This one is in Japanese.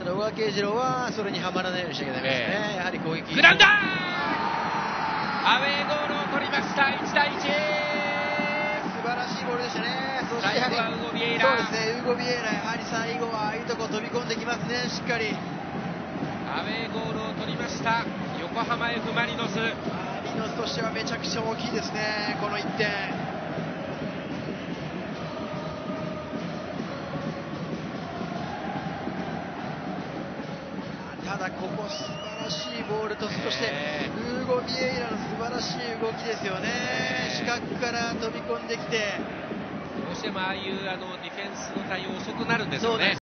ただ小川慶次郎はそれにはまらないようにしなきゃダメですね。やはり攻撃。 グラウンダー、アウェーゴールを取りました。1対1。 素晴らしいボールでしたね。そして最後はウゴビエイラ。 そうですね、ウゴビエイラ、やはり最後はああいうとこ飛び込んできますね、しっかり。 アウェーゴールを取りました横浜 F マリノス。 マリノスとしてはめちゃくちゃ大きいですね、この1点。ただここ素晴らしいボールと、そしてウーゴ・ビエイラの素晴らしい動きですよね。四角から飛び込んできて、 どうしてもああいうディフェンスの対応遅くなるんですよね。